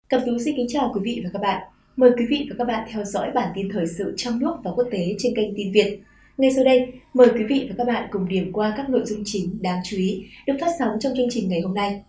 Cẩm Tú xin kính chào quý vị và các bạn. Mời quý vị và các bạn theo dõi bản tin thời sự trong nước và quốc tế trên kênh Tin Việt. Ngay sau đây, mời quý vị và các bạn cùng điểm qua các nội dung chính đáng chú ý được phát sóng trong chương trình ngày hôm nay.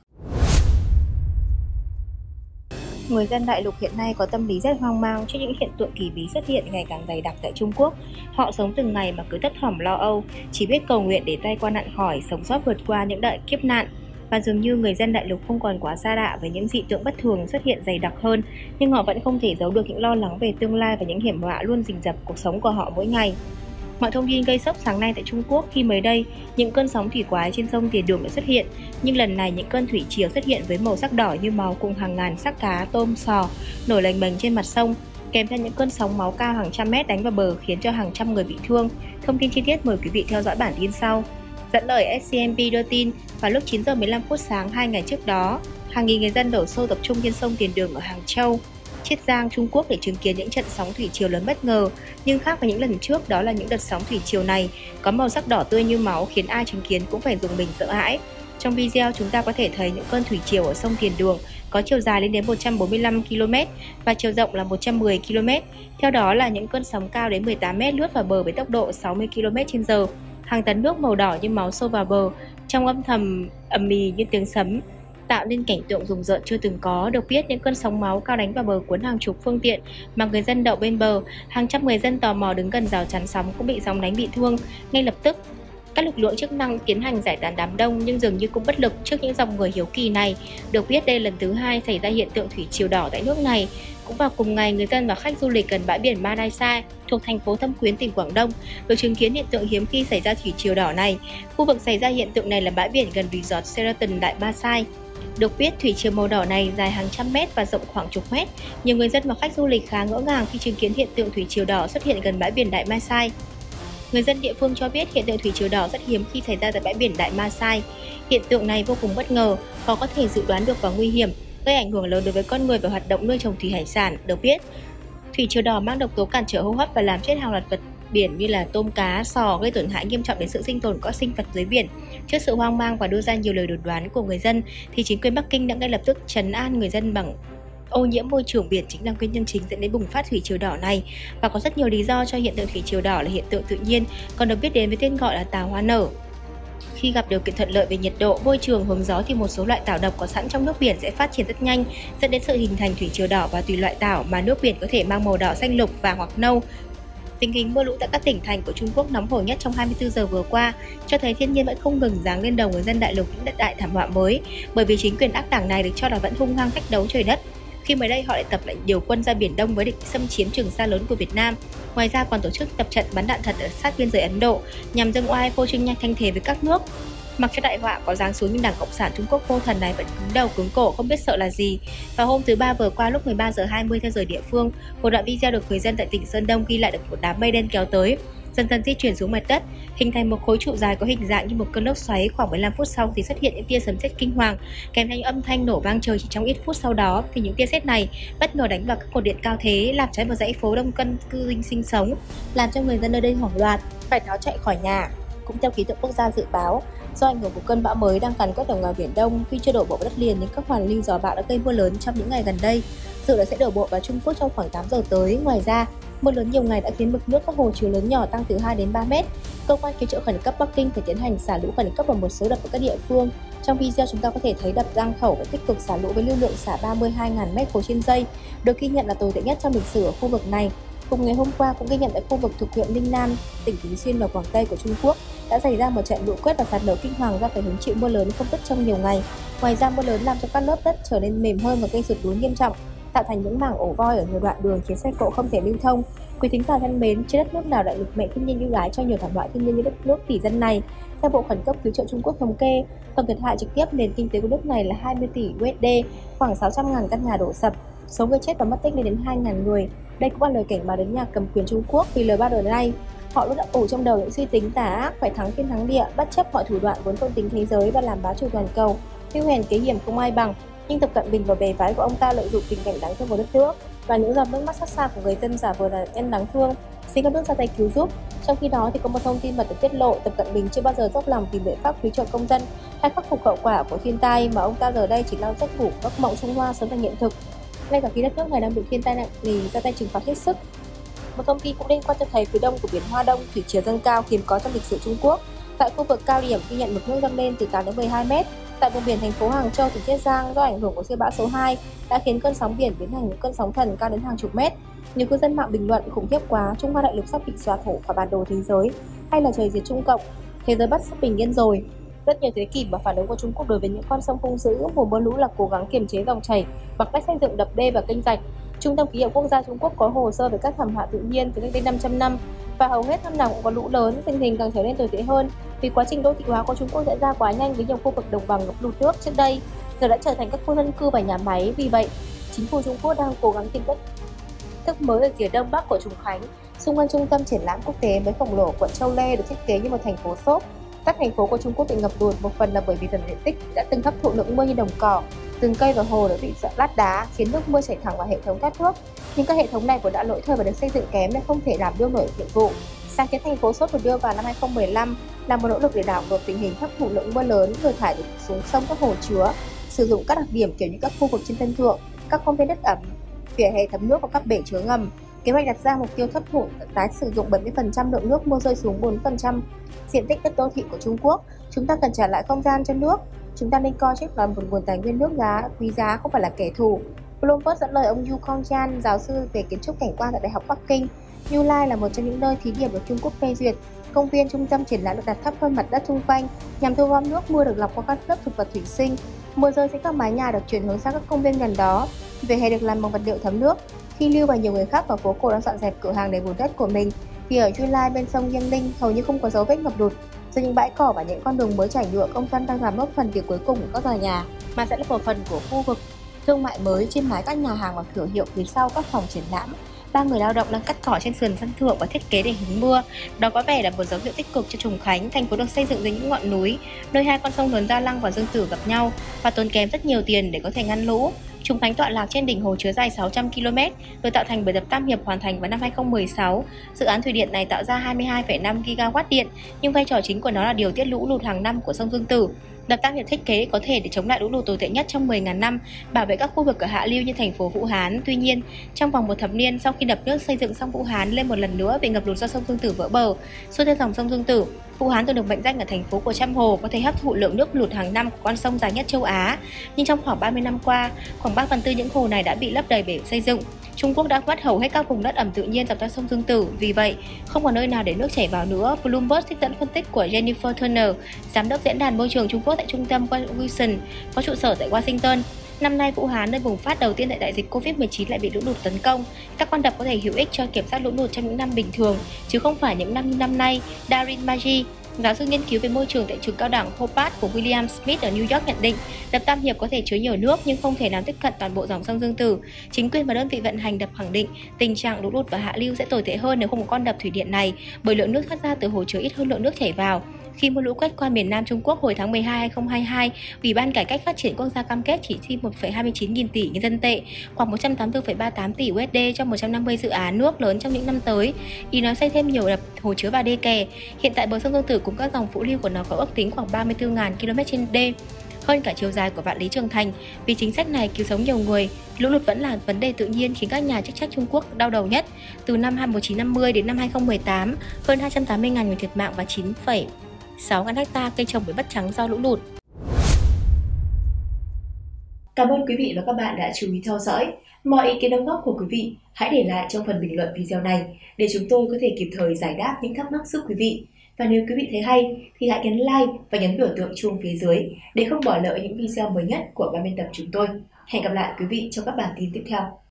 Người dân đại lục hiện nay có tâm lý rất hoang mang trước những hiện tượng kỳ bí xuất hiện ngày càng dày đặc tại Trung Quốc. Họ sống từng ngày mà cứ thấp thỏm lo âu, chỉ biết cầu nguyện để tai qua nạn khỏi, sống sót vượt qua những đại kiếp nạn. Và dường như người dân đại lục không còn quá xa lạ với những dị tượng bất thường xuất hiện dày đặc hơn, nhưng họ vẫn không thể giấu được những lo lắng về tương lai và những hiểm họa luôn rình rập cuộc sống của họ mỗi ngày. Mọi thông tin gây sốc sáng nay tại Trung Quốc khi mới đây, những cơn sóng thủy quái trên sông Tiền Đường đã xuất hiện, nhưng lần này những cơn thủy triều xuất hiện với màu sắc đỏ như máu cùng hàng ngàn xác cá, tôm, sò nổi lềnh bềnh trên mặt sông, kèm theo những cơn sóng máu cao hàng trăm mét đánh vào bờ khiến cho hàng trăm người bị thương. Thông tin chi tiết mời quý vị theo dõi bản tin sau. Dẫn lời SCMP đưa tin, vào lúc 9 giờ 15 phút sáng 2 ngày trước đó, hàng nghìn người dân đổ xô tập trung trên sông Tiền Đường ở Hàng Châu, Chiết Giang, Trung Quốc để chứng kiến những trận sóng thủy triều lớn bất ngờ. Nhưng khác với những lần trước, đó là những đợt sóng thủy triều này có màu sắc đỏ tươi như máu khiến ai chứng kiến cũng phải rùng mình sợ hãi. Trong video chúng ta có thể thấy những cơn thủy triều ở sông Tiền Đường có chiều dài lên đến 145 km và chiều rộng là 110 km. Theo đó là những cơn sóng cao đến 18 m lướt vào bờ với tốc độ 60 km/h. Hàng tấn nước màu đỏ như máu xô vào bờ, trong âm thầm ầm ĩ như tiếng sấm, tạo nên cảnh tượng rùng rợn chưa từng có. Được biết, những cơn sóng máu cao đánh vào bờ cuốn hàng chục phương tiện mà người dân đậu bên bờ. Hàng trăm người dân tò mò đứng gần rào chắn sóng cũng bị sóng đánh bị thương. Ngay lập tức, các lực lượng chức năng tiến hành giải tán đám đông nhưng dường như cũng bất lực trước những dòng người hiếu kỳ này. Được biết, đây là lần thứ hai xảy ra hiện tượng thủy triều đỏ tại nước này. Cũng vào cùng ngày, người dân và khách du lịch gần bãi biển Madai thuộc thành phố Thâm Quyến, tỉnh Quảng Đông được chứng kiến hiện tượng hiếm khi xảy ra thủy triều đỏ này. Khu vực xảy ra hiện tượng này là bãi biển gần resort Sheraton Đại Ba Sai. Được biết, thủy triều màu đỏ này dài hàng trăm mét và rộng khoảng chục mét. Nhiều người dân và khách du lịch khá ngỡ ngàng khi chứng kiến hiện tượng thủy triều đỏ xuất hiện gần bãi biển Đại Ma Sai. Người dân địa phương cho biết hiện tượng thủy triều đỏ rất hiếm khi xảy ra tại bãi biển Đại Ma Sai. Hiện tượng này vô cùng bất ngờ, khó có thể dự đoán được và nguy hiểm, gây ảnh hưởng lớn đối với con người và hoạt động nuôi trồng thủy hải sản. Được biết, thủy triều đỏ mang độc tố cản trở hô hấp và làm chết hàng loạt vật biển như là tôm cá, sò, gây tổn hại nghiêm trọng đến sự sinh tồn của các sinh vật dưới biển. Trước sự hoang mang và đưa ra nhiều lời đồn đoán của người dân, thì chính quyền Bắc Kinh đã ngay lập tức trấn an người dân bằng ô nhiễm môi trường biển chính là nguyên nhân chính dẫn đến bùng phát thủy triều đỏ này. Và có rất nhiều lý do cho hiện tượng thủy triều đỏ là hiện tượng tự nhiên, còn được biết đến với tên gọi là tảo hoa nở. Khi gặp điều kiện thuận lợi về nhiệt độ, môi trường, hướng gió thì một số loại tảo độc có sẵn trong nước biển sẽ phát triển rất nhanh, dẫn đến sự hình thành thủy triều đỏ. Và tùy loại tảo mà nước biển có thể mang màu đỏ, xanh lục, vàng hoặc nâu. Tình hình mưa lũ tại các tỉnh thành của Trung Quốc nóng hổi nhất trong 24 giờ vừa qua cho thấy thiên nhiên vẫn không ngừng giáng lên đầu người dân đại lục những đại thảm họa mới, bởi vì chính quyền ác đảng này được cho là vẫn hung hăng thách đấu trời đất. Khi mới đây họ lại tập lại điều quân ra Biển Đông với địch xâm chiếm Trường Sa lớn của Việt Nam. Ngoài ra còn tổ chức tập trận bắn đạn thật ở sát biên giới Ấn Độ nhằm dâng oai phô trương nhanh thanh thế với các nước. Mặc cho đại họa có giáng xuống nhưng Đảng Cộng sản Trung Quốc vô thần này vẫn cứng đầu cứng cổ không biết sợ là gì. Vào hôm thứ Ba vừa qua lúc 13 giờ 20 theo giờ địa phương, một đoạn video được người dân tại tỉnh Sơn Đông ghi lại được một đám mây đen kéo tới, dần dần di chuyển xuống mặt đất, hình thành một khối trụ dài có hình dạng như một cơn lốc xoáy. Khoảng 15 phút sau thì xuất hiện những tia sấm sét kinh hoàng, kèm theo những âm thanh nổ vang trời. Chỉ trong ít phút sau đó thì những tia sét này bất ngờ đánh vào các cột điện cao thế, làm cháy một dãy phố đông dân cư sinh sống, làm cho người dân nơi đây hoảng loạn, phải tháo chạy khỏi nhà. Cũng theo khí tượng quốc gia dự báo, do ảnh hưởng của cơn bão mới đang càn quét ở ngoài Biển Đông, tuy chưa đổ bộ vào đất liền nhưng các hoàn lưu gió bão đã gây mưa lớn trong những ngày gần đây, dự là sẽ đổ bộ vào Trung Quốc trong khoảng 8 giờ tới. Ngoài ra, mưa lớn nhiều ngày đã khiến mực nước các hồ chứa lớn nhỏ tăng từ 2 đến 3 mét. Cơ quan cứu trợ khẩn cấp Bắc Kinh phải tiến hành xả lũ khẩn cấp ở một số đập ở các địa phương. Trong video chúng ta có thể thấy đập Giang Khẩu đã tích cực xả lũ với lưu lượng xả 32.000 mét khối trên giây, được ghi nhận là tồi tệ nhất trong lịch sử ở khu vực này. Cùng ngày hôm qua cũng ghi nhận tại khu vực thuộc huyện Ninh Nam, tỉnh Tứ Xuyên và Quảng Tây của Trung Quốc đã xảy ra một trận lũ quét và sạt lở kinh hoàng do phải hứng chịu mưa lớn không dứt trong nhiều ngày. Ngoài ra, mưa lớn làm cho các lớp đất trở nên mềm hơn và gây sụt lún nghiêm trọng, tạo thành những mảng ổ voi ở nhiều đoạn đường khiến xe cộ không thể lưu thông. Quý thính giả thân mến, trên đất nước nào đại lục mẹ thiên nhiên ưu ái cho nhiều thảm họa thiên nhiên như đất nước tỷ dân này? Theo Bộ Khẩn cấp Cứu trợ Trung Quốc thống kê, tổng thiệt hại trực tiếp nền kinh tế của nước này là 20 tỷ USD, khoảng 600.000 căn nhà đổ sập, số người chết và mất tích lên đến 2.000 người. Đây cũng là lời cảnh báo đến nhà cầm quyền Trung Quốc vì lời ba đời nay. Họ luôn đã ủ trong đầu những suy tính tà ác phải thắng thiên thắng địa, bất chấp mọi thủ đoạn vốn tôn tính thế giới và làm bá chủ toàn cầu. Mưu hèn kế hiểm không ai bằng, nhưng Tập Cận Bình và bè phái của ông ta lợi dụng tình cảnh đáng thương của đất nước và những giọt nước mắt xót xa của người dân giả vờ là nhân đáng thương, xin các nước ra tay cứu giúp. Trong khi đó thì có một thông tin mà được tiết lộ, Tập Cận Bình chưa bao giờ dốc lòng tìm biện pháp cứu trợ công dân hay khắc phục hậu quả của thiên tai, mà ông ta giờ đây chỉ lo giấc ngủ giấc mộng Trung Hoa sớm thành hiện thực. ngay cả khi đất nước này đang bị thiên tai nặng nề ra tay trừng phạt hết sức. Một thông tin cũng liên quan cho thấy phía đông của biển Hoa Đông thủy chiều dâng cao hiếm có trong lịch sử Trung Quốc. Tại khu vực cao điểm ghi nhận mực nước dâng lên từ 8 đến 12 mét. Tại vùng biển thành phố Hàng Châu, tỉnh Chiết Giang, do ảnh hưởng của siêu bão số 2 đã khiến cơn sóng biển biến thành những cơn sóng thần cao đến hàng chục mét. Nhiều cư dân mạng bình luận khủng khiếp quá, Trung Hoa đại lục sắp bị xóa sổ khỏi bản đồ thế giới, hay là trời diệt Trung Cộng, thế giới bắt sắp bình yên rồi. Rất nhiều thế kỷ mà phản ứng của Trung Quốc đối với những con sông hung dữ mùa mưa lũ là cố gắng kiềm chế dòng chảy bằng cách xây dựng đập đê và kênh rạch. Trung tâm khí tượng quốc gia Trung Quốc có hồ sơ về các thảm họa tự nhiên từ cách đây 500 năm và hầu hết năm nào cũng có lũ lớn, tình hình càng trở nên tồi tệ hơn vì quá trình đô thị hóa của Trung Quốc diễn ra quá nhanh với nhiều khu vực đồng bằng ngập lụt nước trước đây giờ đã trở thành các khu dân cư và nhà máy. Vì vậy, chính phủ Trung Quốc đang cố gắng tìm cách thức mới ở rìa đông bắc của Trùng Khánh. Xung quanh trung tâm triển lãm quốc tế mới khổng lồ quận Châu Lê được thiết kế như một thành phố xốp. Các thành phố của Trung Quốc bị ngập lụt một phần là bởi vì phần diện tích đã từng hấp thụ lượng mưa như đồng cỏ, rừng cây và hồ đã bị lát đá khiến nước mưa chảy thẳng vào hệ thống thoát nước. Nhưng các hệ thống này cũng đã lỗi thời và được xây dựng kém nên không thể làm đương nổi nhiệm vụ. Sáng kiến thành phố xốp được đưa vào năm 2015 là một nỗ lực để đảo ngược tình hình hấp thụ lượng mưa lớn rồi thải xuống sông các hồ chứa, sử dụng các đặc điểm kiểu như các khu vực trên sân thượng, các công viên đất ẩm, vỉa hè thấm nước và các bể chứa ngầm. Kế hoạch đặt ra mục tiêu hấp thụ tái sử dụng 70% lượng nước mưa rơi xuống 4% diện tích đất đô thị của Trung Quốc. Chúng ta cần trả lại không gian cho nước. Chúng ta nên coi chiếc là một nguồn tài nguyên nước quý giá, không phải là kẻ thù. Bloomberg dẫn lời ông Yu Kongyan, giáo sư về kiến trúc cảnh quan tại Đại học Bắc Kinh. New Lai là một trong những nơi thí điểm được Trung Quốc phê duyệt. Công viên trung tâm triển lãm được đặt thấp hơn mặt đất xung quanh nhằm thu gom nước mưa được lọc qua các lớp thực vật thủy sinh. Mưa rơi trên các mái nhà được chuyển hướng sang các công viên gần đó. Vỉa hè được làm bằng vật liệu thấm nước. Khi Lưu và nhiều người khác vào phố cổ đang dọn dẹp cửa hàng để bùn đất của mình, thì ở Chu Lai bên sông Giang Ninh hầu như không có dấu vết ngập lụt. Giữa những bãi cỏ và những con đường mới trải nhựa, công dân đang làm nốt phần việc cuối cùng của các tòa nhà, mà sẽ là một phần của khu vực thương mại mới trên mái các nhà hàng và cửa hiệu phía sau các phòng triển lãm. 3 người lao động đang cắt cỏ trên sườn sân thượng và thiết kế để hứng mưa. Đó có vẻ là một dấu hiệu tích cực cho Trùng Khánh. Thành phố được xây dựng dưới những ngọn núi, nơi hai con sông lớn Gia Lăng và Dương Tử gặp nhau và tốn kém rất nhiều tiền để có thể ngăn lũ. Trùng Khánh tọa lạc trên đỉnh hồ chứa dài 600 km, được tạo thành bởi đập Tam Hiệp hoàn thành vào năm 2016. Dự án thủy điện này tạo ra 22,5 GW điện, nhưng vai trò chính của nó là điều tiết lũ lụt hàng năm của sông Dương Tử. Đập Tam Hiệp thiết kế có thể để chống lại lũ lụt tồi tệ nhất trong 10.000 năm, bảo vệ các khu vực ở hạ lưu như thành phố Vũ Hán. Tuy nhiên, trong vòng một thập niên sau khi đập nước xây dựng xong, Vũ Hán lên một lần nữa bị ngập lụt do sông Dương Tử vỡ bờ. Xuôi theo dòng sông Dương Tử, Vũ Hán từng được mệnh danh là thành phố của trăm hồ, có thể hấp thụ lượng nước lụt hàng năm của con sông dài nhất châu Á. Nhưng trong khoảng 30 năm qua, khoảng 3/4 những hồ này đã bị lấp đầy để xây dựng. Trung Quốc đã mất hầu hết các vùng đất ẩm tự nhiên dọc theo sông Dương Tử, vì vậy không còn nơi nào để nước chảy vào nữa. Bloomberg trích dẫn phân tích của Jennifer Turner, giám đốc diễn đàn môi trường Trung Quốc tại trung tâm Wilson có trụ sở tại Washington. Năm nay, Vũ Hán, nơi bùng phát đầu tiên tại đại dịch Covid-19 lại bị lũ lụt tấn công. Các con đập có thể hữu ích cho kiểm soát lũ lụt trong những năm bình thường, chứ không phải những năm như năm nay. Darin Maggi, giáo sư nghiên cứu về môi trường tại trường cao đẳng Hobart của William Smith ở New York nhận định, đập Tam Hiệp có thể chứa nhiều nước nhưng không thể làm tiếp cận toàn bộ dòng sông Dương Tử. Chính quyền và đơn vị vận hành đập khẳng định tình trạng lũ lụt và hạ lưu sẽ tồi tệ hơn nếu không có con đập thủy điện này, bởi lượng nước thoát ra từ hồ chứa ít hơn lượng nước chảy vào. Khi mưa lũ quét qua miền Nam Trung Quốc hồi tháng 12 2022, Ủy ban Cải cách Phát triển Quốc gia cam kết chỉ chi 1,29 nghìn tỷ nhân dân tệ, khoảng 184,38 tỷ USD cho 150 dự án nước lớn trong những năm tới. Ý nói xây thêm nhiều đập, hồ chứa và đê kè. Hiện tại bờ sông Dương Tử cùng các dòng phụ lưu của nó có ước tính khoảng 34.000 km trên đê, hơn cả chiều dài của Vạn Lý Trường Thành. Vì chính sách này cứu sống nhiều người, lũ lụt vẫn là vấn đề tự nhiên khiến các nhà chức trách Trung Quốc đau đầu nhất. Từ năm 1950 đến năm 2018, hơn 280.000 người thiệt mạng và 9,6 ha cây trồng bị mất trắng do lũ lụt. Cảm ơn quý vị và các bạn đã chú ý theo dõi. Mọi ý kiến đóng góp của quý vị hãy để lại trong phần bình luận video này để chúng tôi có thể kịp thời giải đáp những thắc mắc giúp quý vị. Và nếu quý vị thấy hay thì hãy nhấn like và nhấn biểu tượng chuông phía dưới để không bỏ lỡ những video mới nhất của ban biên tập chúng tôi. Hẹn gặp lại quý vị trong các bản tin tiếp theo.